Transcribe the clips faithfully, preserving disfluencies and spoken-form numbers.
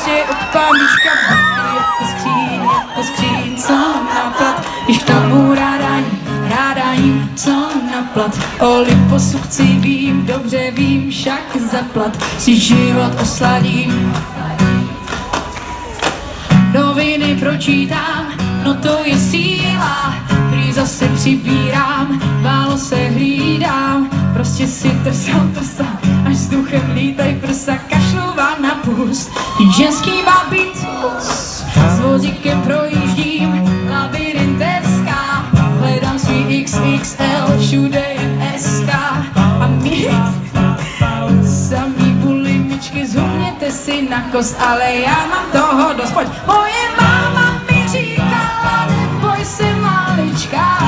prostě od pamíčka jako skříň, jako skříň, co na plat, když k tomu ráda jím, ráda jím, co na plat. O liposu chci vím, dobře vím, však zaplat si život osladím. Noviny pročítám, no to je síla, prý zase přibírám, málo se hlídám, prostě si trsám, trsám, až vzduchem lítaj prsa, kašlu vám na pust. Ženský má být kus, s vozíkem projíždím, labyrintecká, hledám svý iks iks el, všude jen es ká a mít samý bulimičky, zhubněte si na kost, ale já mám toho dost, pojď. Moje máma mi říkala, neboj se malička.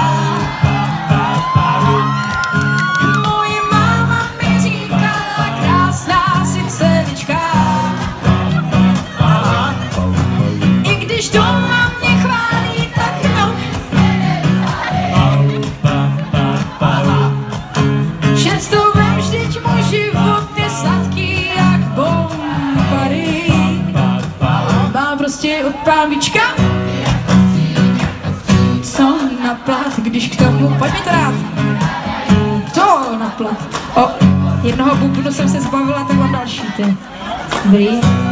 Moje máma mi říkala, krásná si celička. I když doma mě chválí, tak no. Často vem, vždyť můj život je sladký jak bombary. Mám prostě od pamíčka co na plat, když k tomu, pojď mi to rád, to na plat. O, jednoho bubnu jsem se zbavila, tak mám další, ty. Dobrý.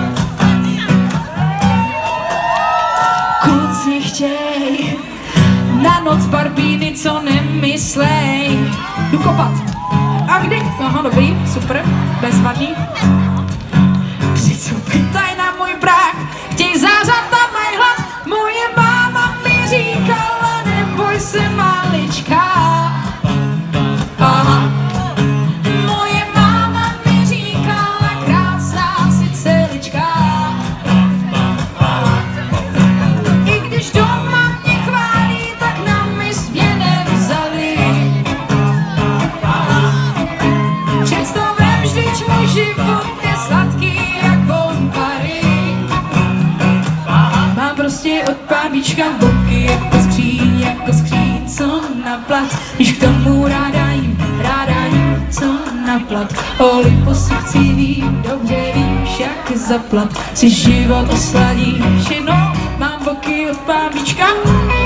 Kluci chtěj na noc barbíny, co nemyslej. Jdu kopat. A kdy? Aha, dobrý, super, bezvadný. Přicupítaj na můj práh, chtěj zářat na můj hlad. Moje máma mi říkala, neboj se malička. Aha. Moje máma mi říkala, krásná si celička. I když doma mě chválí, tak na mis mě nevzali. Představím, vždyť můj život je sladký jak bombary. Mám prostě od pamíčka boky jako skříň, jako skříň, co na plat, když k tomu ráda jím, ráda jím, co na plat. O liposu chci vím, dobře vím, však zaplat si život osladím. Všechno mám boky od pamíčka.